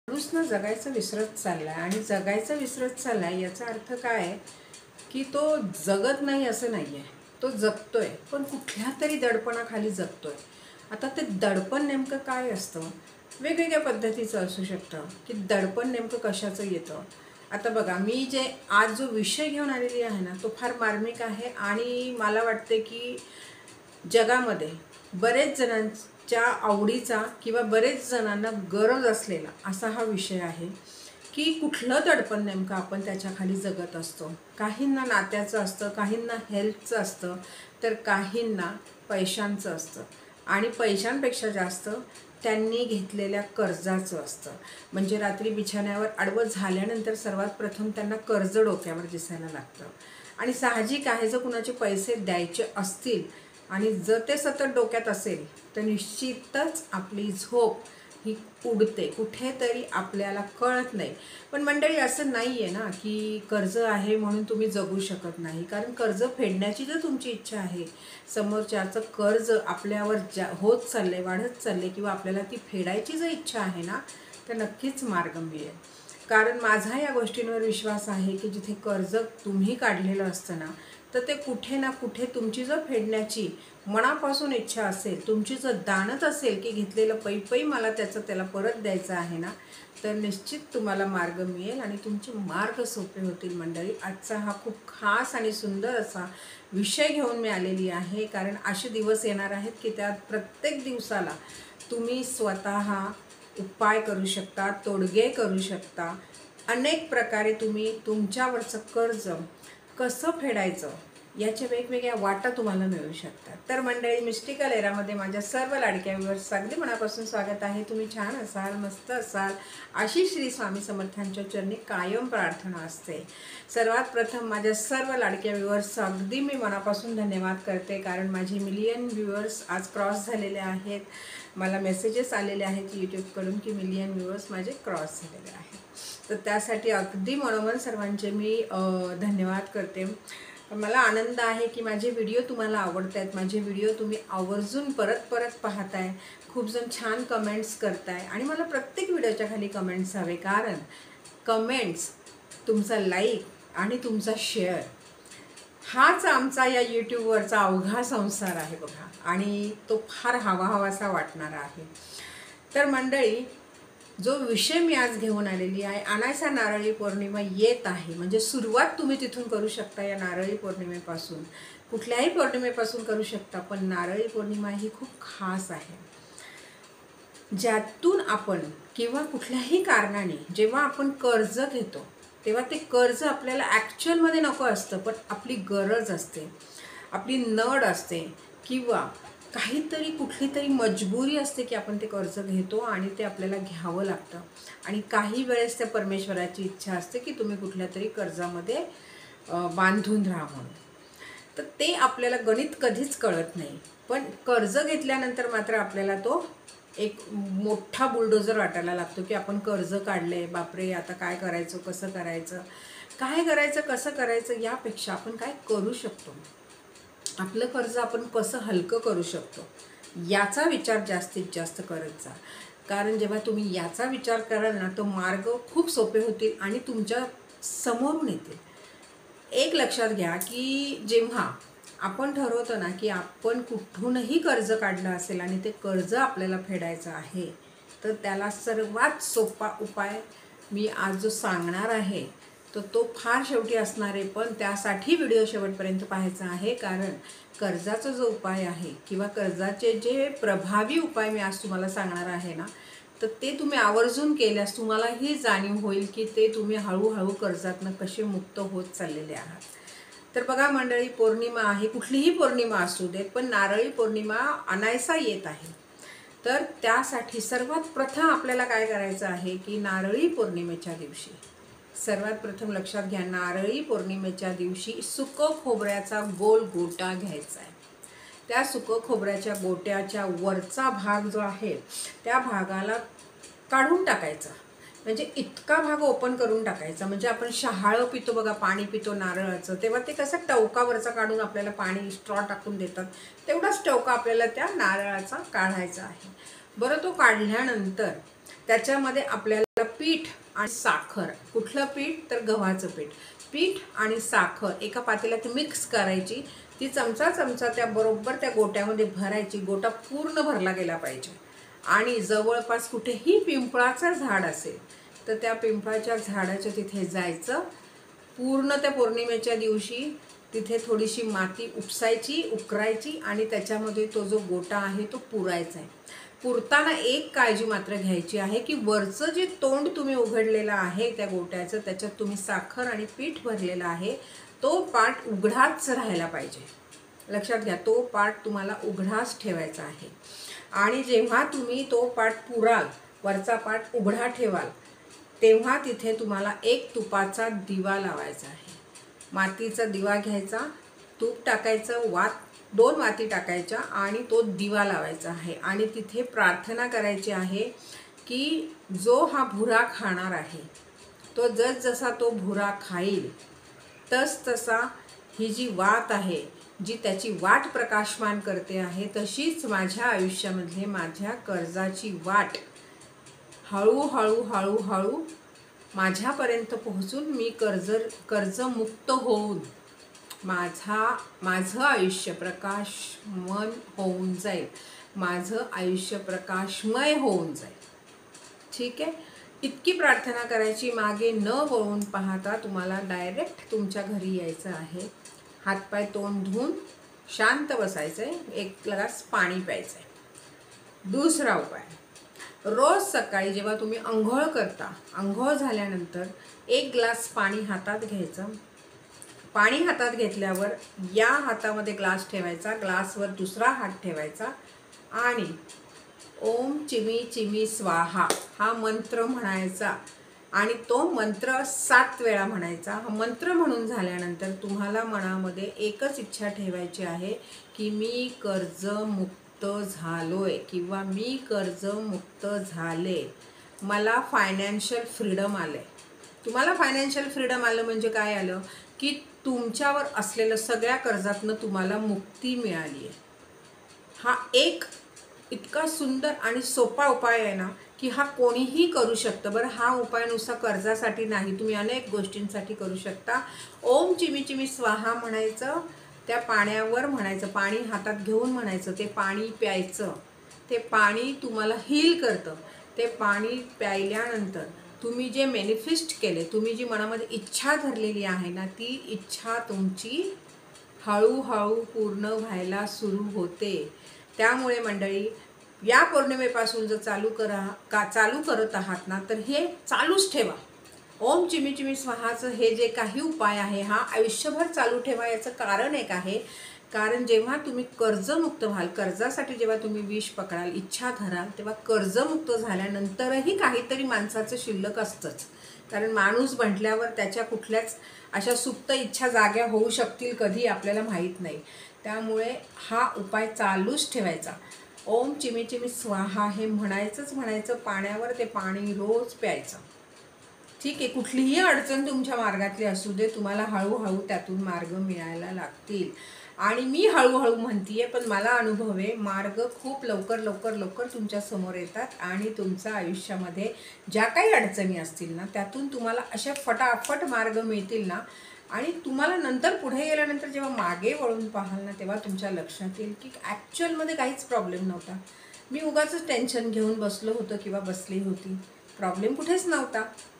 माणूस ना जगायचं विसरत चाललाय आणि जगायचं विसरत चाललाय याचा अर्थ काय आहे की तो जगत नाही असं नाही आहे, तो जगतोय पण कुठल्या तरी दडपणाखाली जगतोय. आता ते दडपण नेमकं काय असतं, वेगवेगळ्या पद्धतीचं असू शकतं की दडपण नेमकं कशाचं येतं. आता बघा, मी जे आज जो विषय घेऊन आलेली आहे ना तो फार मार्मिक आहे आणि मला वाटते की जगामध्ये बरेच जणांच्या आवडीचा किंवा बरेच जणांना गरज असलेला असा हा विषय आहे की कुठलं दडपण नेमकं आपण त्याच्याखाली जगत असतो. काहींना नात्याचं असतं, काहींना हेल्थचं असतं, तर काहींना पैशांचं असतं आणि पैशांपेक्षा जास्त त्यांनी घेतलेल्या कर्जाचं असतं. म्हणजे रात्री बिछाण्यावर आडवं झाल्यानंतर सर्वात प्रथम त्यांना कर्ज डोक्यावर दिसायला लागतं आणि साहजिक आहे, जर कुणाचे पैसे द्यायचे असतील आणि जर ते सतत डोक्यात असेल तर निश्चितच आपली झोप ही उडते, कुठेतरी आपल्याला कळत नाही. पण मंडळी, असं नाही आहे ना की कर्ज आहे म्हणून तुम्ही जगू शकत नाही. कारण कर्ज फेडण्याची जर तुमची इच्छा आहे, समोरच्याचं कर्ज आपल्यावर होत चालले, वाढत चालले किंवा आपल्याला ती फेडायची जर इच्छा आहे ना तर नक्कीच मार्ग मिळेल. कारण माझा या गोष्टींवर विश्वास आहे की जिथे कर्ज तुम्ही काढलेलं असतं ना तर ते कुठे ना कुठे तुमची जर फेडण्याची मनापासून इच्छा असेल, तुमची जर दानत असेल की घेतलेलं पै मला त्याला परत द्यायचं आहे ना, तर निश्चित तुम्हाला मार्ग मिळेल आणि तुमचे मार्ग सोपे होतील. मंडळी, आजचा हा खूप खास आणि सुंदर असा विषय घेऊन मी आलेली आहे. कारण असे दिवस येणार आहेत की त्यात प्रत्येक दिवसाला तुम्ही स्वतः उपाय करू शकता, तोडगे करू शकता. अनेक प्रकारे तुम्ही तुमच्यावरचं कर्ज कसं फेडायचं याच्या वेगवेगळ्या वाटा तुम्हाला मिळू शकतात. तर मंडळी, मिस्टिकल एरामध्ये माझ्या सर्व लाडक्या व्ह्यूअर्स अगदी मनापासून स्वागत आहे. तुम्ही छान असाल, मस्त असाल अशी श्री स्वामी समर्थांच्या चरणी कायम प्रार्थना असते. सर्वात प्रथम माझ्या सर्व लाडक्या व्ह्यूअर्स अगदी मी मनापासून धन्यवाद करते. कारण माझे मिलियन व्ह्यूअर्स आज क्रॉस झालेले आहेत. मला मेसेजेस आलेले आहेत यूट्यूबकडून की मिलियन व्ह्यूअर्स माझे क्रॉस झालेले आहेत. तर त्यासाठी अगदी मनोमन सर्वांचे मी धन्यवाद करते. मला आनंद आहे की माझे व्हिडिओ तुम्हाला आवडत आहेत, माझे व्हिडिओ तुम्ही आवर्जून परत पाहताय, खूप जण छान कमेंट्स करताय आणि मला प्रत्येक व्हिडिओच्या खाली कमेंट्स हवे. कारण कमेंट्स, तुमचा लाईक आणि तुमचा शेअर हाच आमचा या यूट्यूबवरचा अवघा संसार आहे बघा, आणि तो फार हवाहवासा वाटणारा आहे. तर मंडळी, जो विषय मी आज घेऊन आलेली आहे, अनायसा नारळी पौर्णिमा येत आहे, म्हणजे सुरुवात तुम्ही तिथून करू शकता. या नारळी पौर्णिमेपासून, कुठल्याही पौर्णिमेपासून करू शकता, पण नारळी पौर्णिमा ही खूप खास आहे. ज्यातून आपण किंवा कुठल्याही कारणाने जेव्हा आपण कर्ज घेतो तेव्हा ते कर्ज आपल्याला ॲक्च्युअलमध्ये नको असतं, पण आपली गरज असते, आपली नड असते किंवा काहीतरी कुठली तरी मजबुरी असते की आपण ते कर्ज घेतो आणि ते आपल्याला घ्यावं लागतं. आणि काही वेळेस त्या परमेश्वराची इच्छा असते की तुम्ही कुठल्या तरी कर्जामध्ये बांधून राहा म्हणून. तर ते आपल्याला गणित कधीच कळत नाही, पण कर्ज घेतल्यानंतर मात्र आपल्याला तो एक मोठा बुलडोजर वाटायला लागतो की आपण कर्ज काढले, बापरे आता काय करायचं, कसं करायचं, कसं करायचं, यापेक्षा आपण काय करू शकतो, आपलं कर्ज आपण कसं हलकं करू शकतो याचा विचार जास्तीत जास्त करत जा. कारण जेव्हा तुम्ही याचा विचार कराल ना, तो मार्ग खूप सोपे होतील आणि तुमच्या समोरून येतील. एक लक्षात घ्या की जेव्हा आपण ठरवतो ना की आपण कुठूनही कर्ज काढलं असेल आणि ते कर्ज आपल्याला फेडायचं आहे, तर त्याला सर्वात सोपा उपाय मी आज जो सांगणार आहे तर तो फार शेवटी असणार आहे, पण त्यासाठी व्हिडिओ शेवटपर्यंत पाहायचा आहे. कारण कर्जाचा जो उपाय आहे किंवा कर्जाचे जे प्रभावी उपाय मी आज तुम्हाला सांगणार आहे ना, तर ते तुम्ही आवर्जून केल्यास तुम्हाला ही जाणीव होईल की ते तुम्ही हळूहळू कर्जातनं कसे मुक्त होत चाललेले आहात. तर बघा मंडळी, पौर्णिमा आहे, कुठलीही पौर्णिमा असू देत, पण नारळी पौर्णिमा अनायसा येत आहे. तर त्यासाठी सर्वात प्रथम आपल्याला काय करायचं आहे की नारळी पौर्णिमेच्या दिवशी सर्वात प्रथम लक्षात घ्या, नारळी पौर्णिमेच्या दिवशी सुकं खोबऱ्याचा गोल गोटा घ्यायचा आहे. त्या सुकं खोबऱ्याच्या गोट्याच्या वरचा भाग जो आहे त्या भागाला काढून टाकायचा, म्हणजे इतका भाग ओपन करून टाकायचा. म्हणजे आपण शहाळं पितो बघा, पाणी पितो नारळाचं, तेव्हा ते कसं टवकावरचा काढून आपल्याला पाणी स्ट्रॉ टाकून देतात, तेवढाच टवका आपल्याला त्या नारळाचा काढायचा आहे. बरं, तो काढल्यानंतर त्याच्यामध्ये आपल्याला पीठ आणि साखर. कुठलं पीठ तर गव्हाचं पीठ. पीठ आणि साखर एका पातेल्यात मिक्स करायची. ती चमचा चमचा त्या बरोबर त्या गोट्यामध्ये भरायची. गोटा पूर्ण भरला गेला पाहिजे. आणि जवळपास कुठेही पिंपळाचं झाड असेल तर त्या पिंपळाच्या झाडाच्या तिथे जायचं. पूर्ण त्या पौर्णिमेच्या दिवशी तिथे थोडीशी माती उपसायची, उकरायची आणि त्याच्यामध्ये तो जो गोटा आहे तो पुरायचा आहे. पुरताना एक काळजी मात्र घ्यायची आहे की वरचं जे तोंड तुम्ही उघडलेलं आहे त्या गोट्याचं, त्याच्यात तुम्ही साखर आणि पीठ भरलेलं आहे, तो पाट उघडाच राहायला पाहिजे. लक्षात घ्या, तो पाट तुम्हाला उघडाच ठेवायचा आहे. आणि जेव्हा तुम्ही तो पाट पुराल, वरचा पाट उघडा ठेवाल, तेव्हा तिथे तुम्हाला एक तुपाचा दिवा लावायचा आहे. मातीचा दिवा घ्यायचा, तूप टाकायचं, 2 वाती टाकायच्या आणि तो दिवा लावायचा आहे. आणि तिथे प्रार्थना करायची आहे की जो हा भुरा खाणार आहे तो जसा तो भुरा खाईल तसा ही जी वात आहे, जी त्याची वाट प्रकाशमान करते आहे, तशीच माझ्या आयुष्यामधले माझ्या कर्जाची वाट हळूहळू हळूहळू माझ्यापर्यंत पोहोचून मी कर्जमुक्त होऊन माझं आयुष्य प्रकाशमय होऊन जाईल. माझं आयुष्य प्रकाशमय होऊन जाईल. ठीक आहे, इतकी प्रार्थना करायची. मागे न वळून पाहता तुम्हाला डायरेक्ट तुमच्या घरी यायचं आहे. हातपाय तोंड धुवून शांत बसायचं आहे. 1 ग्लास पाणी प्यायचं आहे. दुसरा उपाय, रोज सकाळी जेव्हा तुम्ही अंघोळ करता, अंघोळ झाल्यानंतर 1 ग्लास पाणी हातात घ्यायचं. पाणी हातात घेतल्यावर या हातामध्ये ग्लास ठेवायचा, ग्लासवर दुसरा हात ठेवायचा आणि ओम चिमी चिमी स्वाहा हा मंत्र म्हणायचा. आणि तो मंत्र 7 वेळा म्हणायचा. हा मंत्र म्हणून झाल्यानंतर तुम्हाला मनामध्ये एकच इच्छा ठेवायची आहे की मी कर्जमुक्त झालोय किंवा मी कर्जमुक्त झाले, मला फायनान्शियल फ्रीडम आले. तुम्हाला फायनान्शियल फ्रीडम आलं म्हणजे काय आलं की तुमच्यावर असलेलं सगळ्या कर्जातनं तुम्हाला मुक्ती मिळाली आहे. हा एक इतका सुंदर आणि सोपा उपाय आहे ना की हा कोणीही करू शकतं. बरं, हा उपाय नुसता कर्जासाठी नाही, तुम्ही अनेक गोष्टींसाठी करू शकता. ओम चिमी चिमी स्वाहा म्हणायचं, त्या पाण्यावर म्हणायचं, पाणी हातात घेऊन म्हणायचं, ते पाणी प्यायचं. ते पाणी तुम्हाला हील करतं. ते पाणी प्यायल्यानंतर तुम्ही जे मॅनिफेस्ट केले, तुम्ही जी मनामध्ये इच्छा धरलेली आहे ना, ती इच्छा तुमची हळूहळू पूर्ण व्हायला सुरू होते. त्यामुळे मंडळी, या पौर्णिमेपासून जर चालू करत आहात ना, तर हे चालूच ठेवा. ओम चिमी चिमी स्वाहाचं हे जे काही उपाय आहे हा आयुष्यभर चालू ठेवा. याचं कारण एक आहे, कारण जेव्हा तुम्ही कर्जमुक्त व्हाल, कर्जासाठी जेव्हा तुम्ही विष पकडाल, इच्छा धराल, तेव्हा कर्जमुक्त झाल्यानंतरही काहीतरी माणसाचं शिल्लक असतंच. कारण माणूस म्हटल्यावर त्याच्या कुठल्याच अशा सुप्त इच्छा जाग्या होऊ शकतील कधी, आपल्याला माहीत नाही. त्यामुळे हा उपाय चालूच ठेवायचा. ओम चिमी चिमी स्वाहा हे म्हणायचं. पाण्यावर ते पाणी रोज प्यायचं. ठीक आहे, कुठलीही अडचण तुमच्या मार्गातली असू दे, तुम्हाला हळूहळू त्यातून मार्ग मिळायला लागतील. आणि मी हळूहळू म्हणतीये, पण मला अनुभव आहे, मार्ग खूप लवकर तुमच्या समोर येतात. आणि तुमच्या आयुष्यामध्ये ज्या काही अडचणी असतील ना, त्यातून तुम्हाला अशा फटाफट मार्ग मिळतील ना. आणि तुम्हाला नंतर पुढे गेल्यानंतर जेव्हा मागे वळून पाहाल ना, तेव्हा तुमच्या लक्षात येईल की ॲक्च्युअलमध्ये काहीच प्रॉब्लेम नव्हता. मी उगाचच टेन्शन घेऊन बसलो होतो किंवा बसली होती. प्रॉब्लेम कुठेच नव्हता.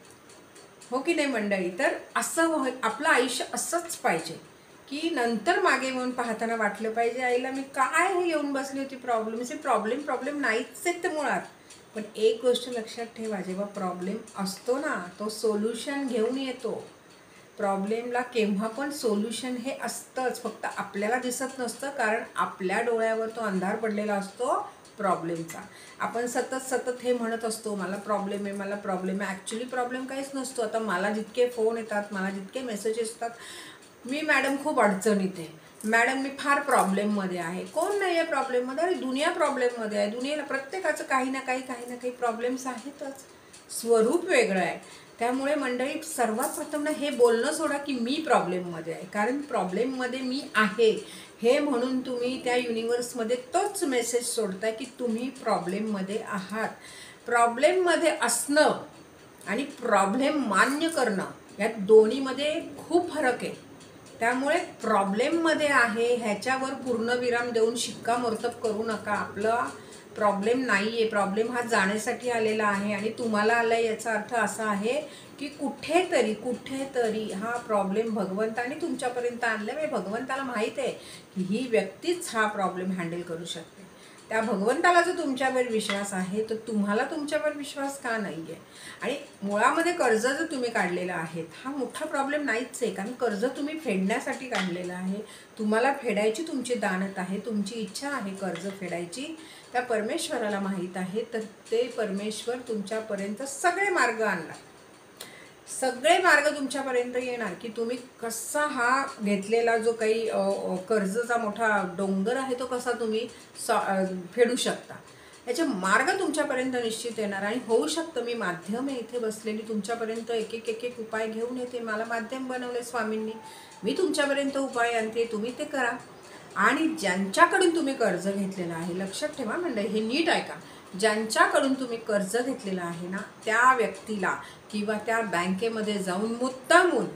हो की नाही मंडळी? तर असं आपलं आयुष्य असंच पाहिजे की नंतर मागे वळून पाहताना वाटलं पाहिजे, आईला मी काय हे येऊन बसली होती प्रॉब्लेम नाहीच आहेत मुळात. पण एक गोष्ट लक्षात ठेवा, जेव्हा प्रॉब्लेम असतो ना, तो सोल्युशन घेऊन येतो. प्रॉब्लेमला केव्हा पण सोल्युशन हे असतंच, फक्त आपल्याला दिसत नसतं. कारण आपल्या डोळ्यावर तो अंधार पडलेला असतो प्रॉब्लेमचा. आपण सतत हे म्हणत असतो, मला प्रॉब्लेम आहे. ॲक्च्युली प्रॉब्लेम काहीच नसतो. आता मला जितके फोन येतात, मला जितके मेसेजेस येतात, मी मॅडम खूप अडचणीत आहे, मॅडम मी फार प्रॉब्लेममध्ये आहे. कोण नाही आहे प्रॉब्लेममध्ये? अरे दुनिया प्रॉब्लेममध्ये आहे. दुनियेला प्रत्येकाचं काही ना काही प्रॉब्लेम्स आहेतच. स्वरूप वेगळं आहे. त्यामुळे मंडळी, सर्वात प्रथम ना हे बोलणं सोडा की मी प्रॉब्लेममध्ये आहे. कारण प्रॉब्लेममध्ये मी आहे हे म्हणून तुम्ही त्या युनिवर्समध्ये तोच मेसेज सोडताय की तुम्ही प्रॉब्लेममध्ये आहात. प्रॉब्लेममध्ये असणं आणि प्रॉब्लेम मान्य करणं या दोन्हीमध्ये खूप फरक आहे. त्यामुळे प्रॉब्लेममध्ये आहे ह्याच्यावर पूर्णविराम देऊन शिक्कामोर्तब करू नका. आपला प्रॉब्लेम नाही आहे, प्रॉब्लेम हा जाण्यासाठी आलेला आहे आणि तुम्हाला आला आहे याचा अर्थ असा आहे की कुठेतरी हा प्रॉब्लेम भगवंताने तुमच्यापर्यंत आणला आहे. भगवंताला माहीत आहे की ही व्यक्तीच हा प्रॉब्लेम हँडल करू शकते. त्या भगवंताला जर तुमच्यावर विश्वास आहे तर तुम्हाला तुमच्यावर विश्वास का नाही आहे. आणि मुळामध्ये कर्ज जर तुम्ही काढलेलं आहे हा मोठा प्रॉब्लेम नाहीच आहे, कारण कर्ज तुम्ही फेडण्यासाठी काढलेलं आहे. तुम्हाला फेडायची तुमची दानत आहे, तुमची इच्छा आहे कर्ज फेडायची. त्या परमेश्वराला माहीत आहे, तर ते परमेश्वर तुमच्यापर्यंत सगळे मार्ग आणणार, सगळे मार्ग तुमच्यापर्यंत येणार की तुम्ही कसा हा घेतलेला जो काही कर्जचा मोठा डोंगर आहे तो कसा तुम्ही फेडू शकता. याचे मार्ग तुमच्यापर्यंत निश्चित येणार. आणि होऊ शकतं मी माध्यम आहे इथे बसलेली तुमच्यापर्यंत एक एक उपाय घेऊन येते. मला माध्यम बनवले स्वामींनी, मी तुमच्यापर्यंत उपाय आणते, तुम्ही ते करा. आणि ज्यांच्याकडून तुम्ही कर्ज घेतलेलं आहे, लक्षात ठेवा मंडळी, हे नीट ऐका, ज्यांच्याकडून तुम्ही कर्ज घेतलेलं आहे ना त्या व्यक्तीला किंवा त्या बँकेमध्ये जाऊन मुद्दामून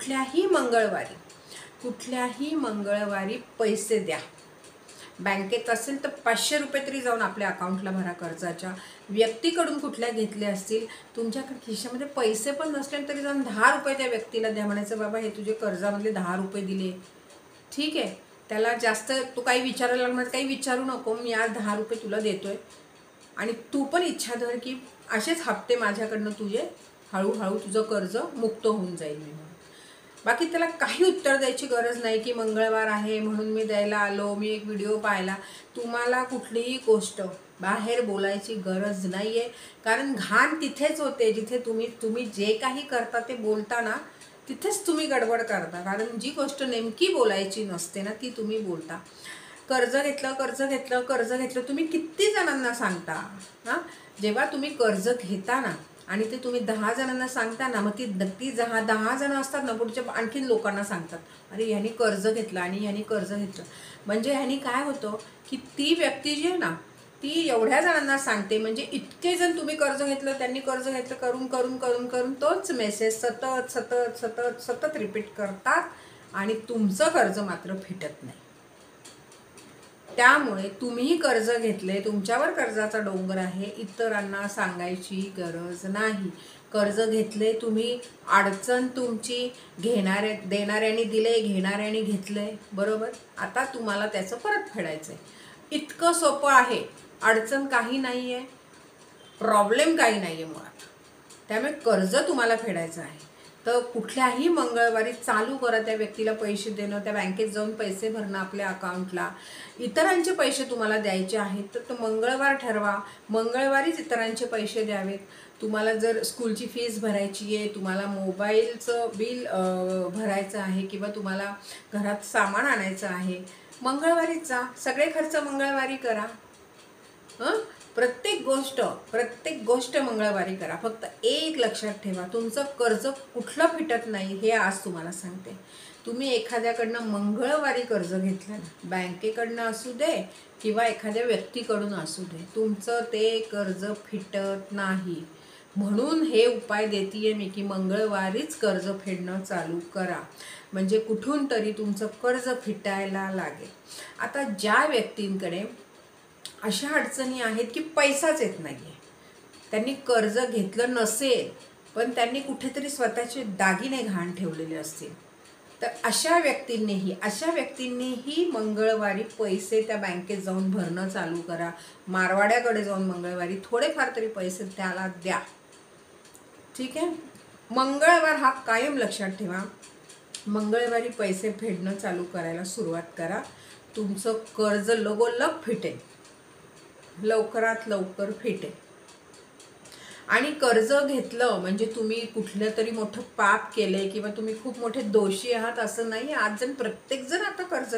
कुठल्याही मंगळवारी पैसे द्या. बँकेत असेल तर 500 रुपये तरी जाऊन आपल्या अकाउंटला भरा कर्जाच्या. व्यक्तीकडून कुठल्या घेतले असतील, तुमच्याकडे खिशामध्ये पैसे पण नसले तरी जाऊन 10 रुपये त्या व्यक्तीला द्या. म्हणायचं बाबा हे तुझे कर्जामधले 10 रुपये दिले, ठीक आहे. त्याला जास्त तू काही विचारायला लागणार, काही विचारू नको, मी आज 10 रुपये तुला देतोय आणि तू पण इच्छा धर की असेच हप्ते माझ्याकडनं तुझे हळूहळू तुझं कर्ज मुक्त होऊन जाईल मी. बाकी त्याला काही उत्तर द्यायची गरज नाही की मंगळवार आहे म्हणून मी द्यायला आलो, मी एक व्हिडिओ पाहिला. तुम्हाला कुठलीही गोष्ट बाहेर बोलायची गरज नाही आहे, कारण घाण तिथेच होते जिथे तुम्ही जे काही करता ते बोलता ना, तिथेच तुम्ही गडबड करता. कारण जी गोष्ट नेमकी बोलायची नसते ना ती तुम्ही बोलता. कर्ज घेतलं तुम्ही किती जणांना सांगता. हां, जेव्हा तुम्ही कर्ज घेता ना आणि ते तुम्ही 10 जणांना सांगता ना, मग ती 10 जण असतात ना पुढच्या आणखीन लोकांना सांगतात, अरे ह्यानी कर्ज घेतलं आणि ह्यानी कर्ज घेतलं. म्हणजे ह्यानी काय होतं की ती व्यक्ती जी आहे ना ती एवढ्या जणांना सांगते, म्हणजे इतके जण तुम्ही कर्ज घेतलं त्यांनी कर्ज घेतलं करून करून करून करून तोच मेसेज सतत सतत सतत सतत रिपीट करतात आणि तुमचं कर्ज मात्र फिटत नाही. त्यामुळे तुम्ही कर्ज घेतले, तुमच्यावर कर्जाचा डोंगर आहे, इतरांना सांगायची गरज नाही. कर्ज घेतले तुम्ही, अडचण तुमची, देणाऱ्याने दिले, घेणाऱ्याने घेतले, बरोबर. आता तुम्हाला त्याचं परत फेडायचं आहे. इतकं सोपं आहे. अडचण काही नाही आहे, प्रॉब्लेम काही नाही आहे मुळात. त्यामुळे कर्ज तुम्हाला फेडायचं आहे तर कुठल्याही मंगळवारी चालू करा त्या व्यक्तीला पैसे देणं, त्या बँकेत जाऊन पैसे भरणं आपल्या अकाउंटला. इतरांचे पैसे तुम्हाला द्यायचे आहेत तर मंगळवार ठरवा, मंगळवारीच इतरांचे पैसे द्यावेत. तुम्हाला जर स्कूलची फीस भरायची आहे, तुम्हाला मोबाईलचं बिल भरायचं आहे किंवा तुम्हाला घरात सामान आणायचं आहे, मंगळवारीच जा. सगळे खर्च मंगळवारी करा. प्रत्येक गोष्ट मंगळवारी करा. फक्त एक लक्षात ठेवा, तुमचं कर्ज कुठलं फिटत नाही हे आज तुम्हाला सांगते. तुम्ही एखाद्याकडनं मंगळवारी कर्ज घेतलं ना, बँकेकडनं असू दे किंवा एखाद्या व्यक्तीकडून असू दे, तुमचं ते कर्ज फिटत नाही. म्हणून हे उपाय देतीये मी की मंगळवारीच कर्ज फेडणं चालू करा, म्हणजे कुठून तरी तुमचं कर्ज फिटायला लागेल. आता ज्या व्यक्तींकडे अशा अडचणी आहेत की पैसाच येत नाही आहे, त्यांनी कर्ज घेतलं नसेल पण त्यांनी कुठेतरी स्वतःचे दागिने घाण ठेवलेले असतील, तर अशा व्यक्तींनीही मंगळवारी पैसे त्या बँकेत जाऊन भरणं चालू करा. मारवाड्याकडे जाऊन मंगळवारी थोडेफार तरी पैसे त्याला द्या, ठीक आहे. मंगळवार हा कायम लक्षात ठेवा. मंगळवारी पैसे फेडणं चालू करायला सुरुवात करा. तुमचं कर्ज लगोलग फिटेल, लवकरात लवकर फिटेल. आणि कर्ज घेतलं म्हणजे तुम्ही कुठलं तरी मोठं पाप केलंय किंवा तुम्ही खूप मोठे दोषी आहात असं नाही. आज प्रत्येकजण आता कर्ज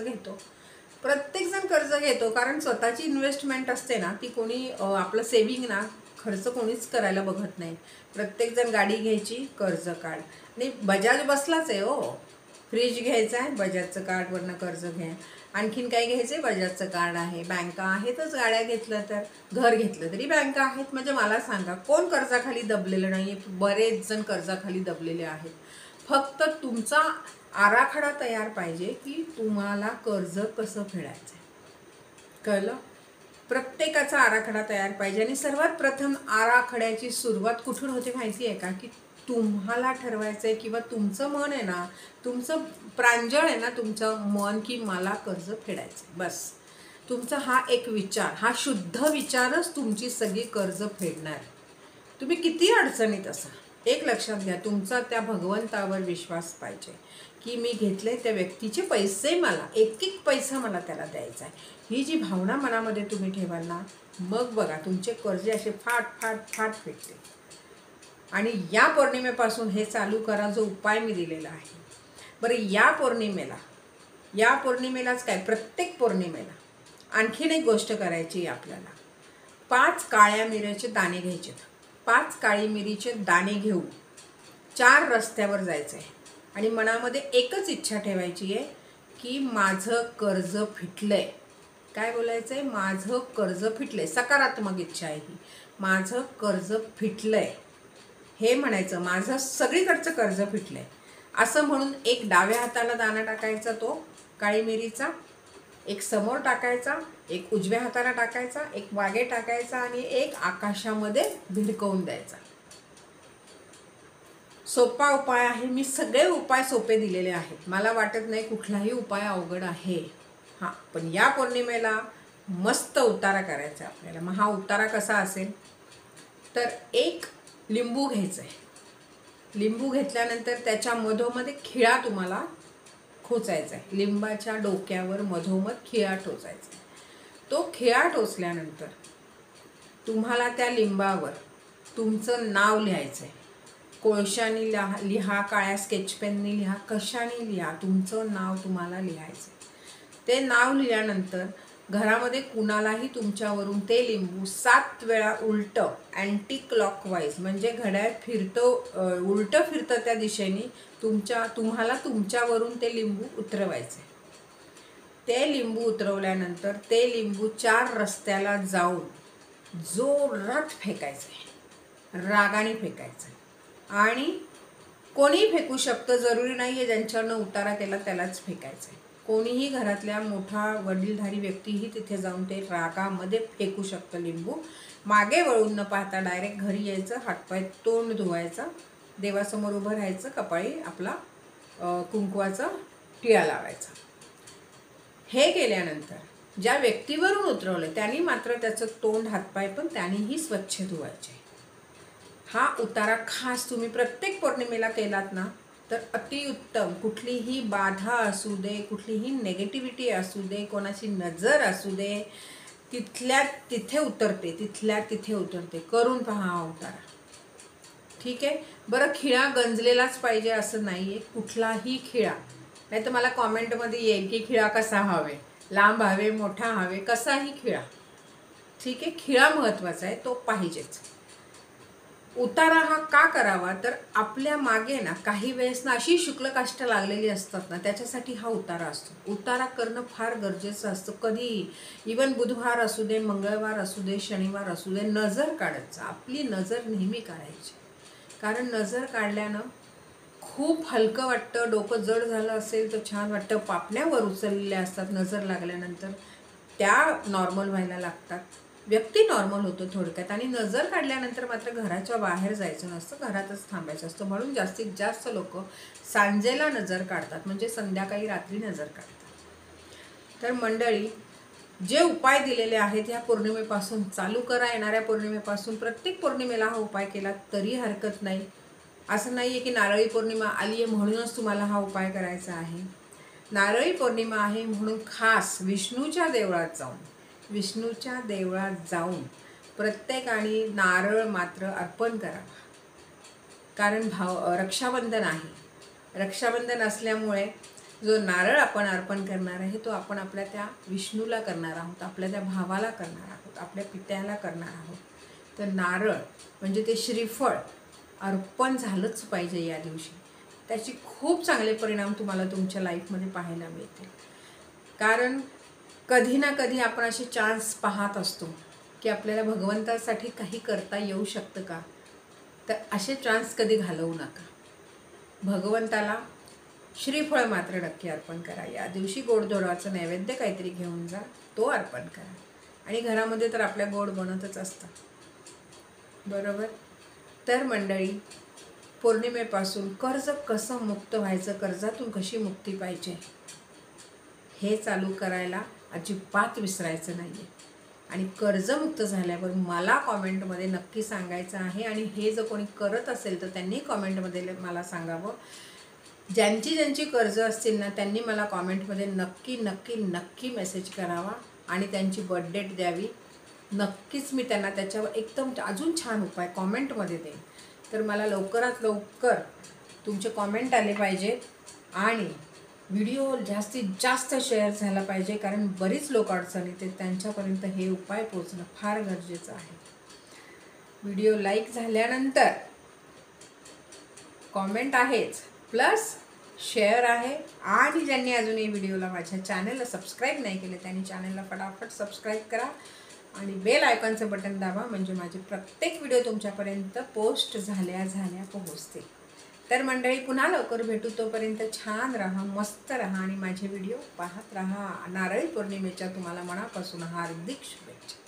घेतो, कारण स्वतःची इन्व्हेस्टमेंट असते ना ती कोणी आपलं सेविंग ना खर्च कोणीच करायला बघत नाही. प्रत्येकजण गाडी घ्यायची, कर्ज काढ. आणि बजाज बसलाच आहे हो, फ्रीज घ्यायचा आहे, बजाजचं कार्डवरनं कर्ज घ्या. आणखीन काय घ्यायचं? बजाजचं कार्ड आहे, बँका आहेतच, गाड्या घेतलं तर, घर घेतलं तरी बँका आहेत. म्हणजे मला सांगा, कोण कर्जाखाली दबलेलं नाही आहे? बरेच जण कर्जाखाली दबलेले आहेत. फक्त तुमचा आराखडा तयार पाहिजे की तुम्हाला कर्ज कसं फेडायचं आहे. कळलं? प्रत्येकाचा आराखडा तयार पाहिजे. आणि सर्वात प्रथम आराखड्याची सुरुवात कुठून होते माहिती आहे का? की तुम्हाला ठरवायचं आहे किंवा तुमचं मन आहे ना, तुमचं प्रांजळ आहे ना, तुमचं मन की मला कर्ज फेडायचं आहे. बस तुमचा हा एक विचार, हा शुद्ध विचारच तुमची सगळी कर्ज फेडणार. तुम्ही किती अडचणीत असा, एक लक्षात घ्या, तुमचा त्या भगवंतावर विश्वास पाहिजे की मी घेतले त्या व्यक्तीचे पैसे, मला एक एक पैसा मला त्याला द्यायचा आहे. ही जी भावना मनामध्ये तुम्ही ठेवाल ना, मग बघा तुमचे कर्जे असे फाट फाट फाट फेडते. आणि या पौर्णिमेपासून हे चालू करा, जो उपाय मी दिलेला आहे. बरं, या पौर्णिमेलाच काय, प्रत्येक पौर्णिमेला आणखीन एक गोष्ट करायची आहे आपल्याला. 5 काळ्या मिऱ्याचे दाणे घ्यायचे. 5 काळी मिरीचे दाणे घेऊन 4 रस्त्यावर जायचं आहे आणि मनामध्ये एकच इच्छा ठेवायची आहे की माझं कर्ज फिटलंय. काय बोलायचं आहे? माझं कर्ज फिटलंय. सकारात्मक इच्छा आहे ही. माझं कर्ज फिटलंय हे म्हणायचं. माझं सगळीकडचं कर्ज फिटलंय असं म्हणून एक डाव्या हाताला दाणा टाकायचा, तो काळी मिरीचा, एक समोर टाकायचा, एक उजव्या हाताला टाकायचा, एक मागे टाकायचा आणि एक आकाशामध्ये भिडकवून द्यायचा. सोपा उपाय आहे. मी सगळे उपाय सोपे दिलेले आहेत. मला वाटत नाही कुठलाही उपाय अवघड आहे. हां, पण या पौर्णिमेला मस्त उतारा करायचा आहे आपल्याला. मग हा उतारा कसा असेल तर एक लिंबू घ्यायचं आहे. लिंबू घेतल्यानंतर त्याच्या मधोमध्ये खिळा तुम्हाला खोचायचा आहे. लिंबाच्या डोक्यावर मधोमध खिळा टोचायचा आहे. तो खिळा टोचल्यानंतर तुम्हाला त्या लिंबावर तुमचं नाव लिहायचं आहे. कोळशाने लिहा, काळ्या स्केचपेनने लिहा, कशाने लिहा, तुमचं नाव तुम्हाला लिहायचं आहे. ते नाव लिहिल्यानंतर घरामध्ये कुणालाही तुमच्यावरून ते लिंबू 7 वेळा उलटं, अँटी क्लॉकवाईज म्हणजे घड्याळ फिरतं, उलटं फिरतं त्या दिशेने तुम्हाला तुमच्यावरून ते लिंबू उतरवायचे. ते लिंबू उतरवल्यानंतर ते लिंबू 4 रस्त्याला जाऊन जोरात फेकायचं, रागाने फेकायचं. आणि कोणी फेकू शकतं, जरुरी नाही आहे ज्यांच्यानं उतारा केला त्यालाच फेकायचं आहे. कोणीही घरातल्या मोठा वडीलधारी व्यक्तीही तिथे जाऊन ते रागामध्ये फेकू शकतं लिंबू. मागे वळून न पाहता डायरेक्ट घरी यायचं, हातपाय तोंड धुवायचा, देवासमोर उभं राहायचं, कपाळी आपला कुंकवाचा टिळा लावायचा. हे केल्यानंतर ज्या व्यक्तीवरून उतरवलं त्यांनी मात्र त्याचं तोंड, हातपाय पण त्यांनीही स्वच्छ धुवायचे. हा उतारा खास तुम्ही प्रत्येक पौर्णिमेला केलात ना तर अतिउत्तम. कुठलीही बाधा असू दे, कुठलीही नेगेटिव्हिटी असू दे, कोणाची नजर असू दे, तिथल्या तिथे उतरते. करून पहा हा उतारा. ठीक आहे. बरं, खिळा गंजलेलाच पाहिजे असं नाही आहे. कुठलाही खिळा, नाही तर मला कॉमेंटमध्ये येईल की खिळा कसा हवे, लांब हवे, मोठा हवे, कसाही खिळा. ठीक आहे, खिळा महत्त्वाचा आहे, तो पाहिजेच. उतारा हा का करावा तर आपल्या मागे ना काही वेळेस ना अशी शुक्लकाष्ठ लागलेली असतात ना, त्याच्यासाठी हा उतारा असतो. उतारा करणं फार गरजेचं असतं. कधीही, इवन बुधवार असू दे, मंगळवार असू दे, शनिवार असू दे, नजर काढायचं. आपली नजर नेहमी काढायची. कारण नजर काढल्यानं खूप हलकं वाटतं. डोकं जड झालं असेल तर छान वाटतं. पापण्या उचललेल्या असतात नजर लागल्यानंतर, त्या नॉर्मल व्हायला लागतात. व्यक्ती नॉर्मल होतो थोडक्यात. आणि नजर काढल्यानंतर मात्र घराच्या बाहेर जायचं नसतं, घरातच थांबायचं असतं. म्हणून जास्तीत जास्त लोक सांजेला नजर काढतात, म्हणजे संध्याकाळी, रात्री नजर काढतात. तर मंडळी, जे उपाय दिलेले आहेत ह्या पौर्णिमेपासून चालू करा. येणाऱ्या पौर्णिमेपासून प्रत्येक पौर्णिमेला हा उपाय केला तरी हरकत नाही. असं नाही आहे की नारळी पौर्णिमा आली आहे म्हणूनच तुम्हाला हा उपाय करायचा आहे. नारळी पौर्णिमा आहे म्हणून खास विष्णूच्या देवळात जाऊन प्रत्येकाने नारळ मात्र अर्पण करावा. कारण रक्षाबंधन आहे. रक्षाबंधन असल्यामुळे जो नारळ आपण अर्पण करणार आहे तो आपण आपल्या त्या विष्णूला करणार आहोत, आपल्या त्या भावाला करणार आहोत, आपल्या पित्याला करणार आहोत. तर नारळ म्हणजे ते श्रीफळ अर्पण झालंच पाहिजे या दिवशी. त्याची खूप चांगले परिणाम तुम्हाला तुमच्या लाईफमध्ये पाहायला मिळतील. कारण कधी ना कधी आपण असे चान्स पाहत असतो की आपल्याला भगवंतासाठी काही करता येऊ शकतं का. तर असे चान्स कधी घालवू नका. भगवंताला श्रीफळ मात्र नक्की अर्पण करा. या दिवशी गोडधोडाचं नैवेद्य काहीतरी घेऊन जा, तो अर्पण करा. आणि घरामध्ये तर आपल्या गोड बनतच असतं, बरोबर. तर मंडळी, पौर्णिमेपासून कर्ज कसं मुक्त व्हायचं, कर्जातून कशी मुक्ती पाहिजे, हे चालू करायला अजिबात विसरायचं नाही आहे. आणि कर्जमुक्त झाल्यावर मला कॉमेंटमध्ये नक्की सांगायचं आहे. आणि हे जर कोणी करत असेल तर त्यांनी कॉमेंटमध्ये मला सांगावं. ज्यांची ज्यांची कर्ज असतील ना, त्यांनी मला कॉमेंटमध्ये नक्की नक्की नक्की मेसेज करावा आणि त्यांची बर्थ डेट द्यावी. नक्कीच मी त्यांना त्याच्यावर एकदम अजून छान उपाय कॉमेंटमध्ये देईन. तर मला लवकरात लवकर तुमचे कॉमेंट आले पाहिजेत आणि व्हिडिओ जास्तीत जास्त शेअर झाला पाहिजे, कारण बरीच लोक अडचण येते, त्यांच्यापर्यंत हे उपाय पोचणं फार गरजेचं आहे. व्हिडिओ लाईक झाल्यानंतर कॉमेंट आहेच, प्लस शेअर आहे. आणि ज्यांनी अजूनही व्हिडिओला माझ्या चॅनलला सबस्क्राईब नाही केले त्यांनी चॅनलला फटाफट सबस्क्राईब करा आणि बेल आयकॉनचं बटन दाबा, म्हणजे माझे प्रत्येक व्हिडिओ तुमच्यापर्यंत पोस्ट झाल्या पोहोचतील. तर मंडळी, पुन्हा लवकर भेटू. तोपर्यंत छान राहा, मस्त राहा आणि माझे व्हिडिओ पाहत राहा. नारळी पौर्णिमेच्या तुम्हाला मनापासून हार्दिक शुभेच्छा.